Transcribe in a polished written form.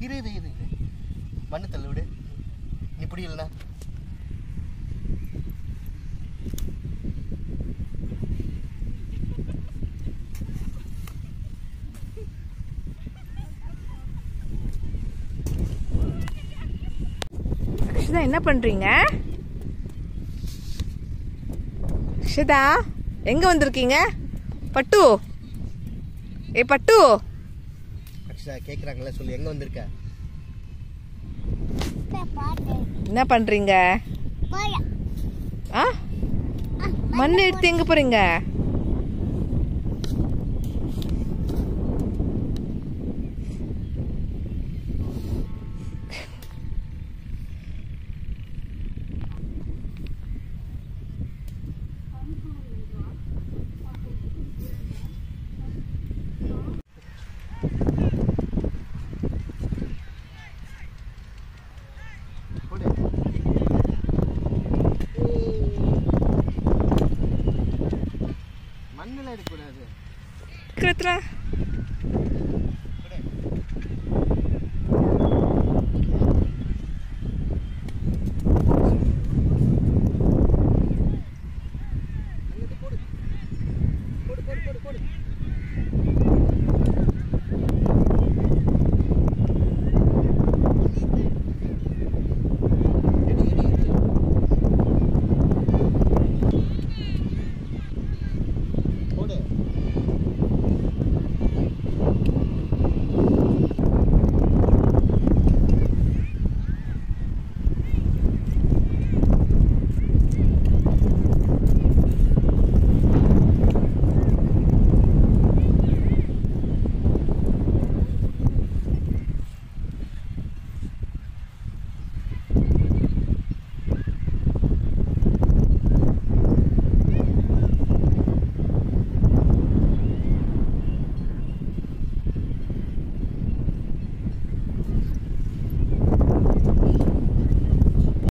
இரு இரு இரு மண்ணு தள்ளு விடு. நீ இப்படி இல்லைண்ணா அக்ஷதா என்ன பண்றீங்க? அக்ஷதா எங்க வந்திருக்கீங்க? பட்டு ஏ பட்டு அக்ஷதா கேக்குறாங்கல்ல சொல்லு எங்க வந்திருக்க? என்ன பண்றீங்க? மண் எடுத்து எங்க போறீங்க?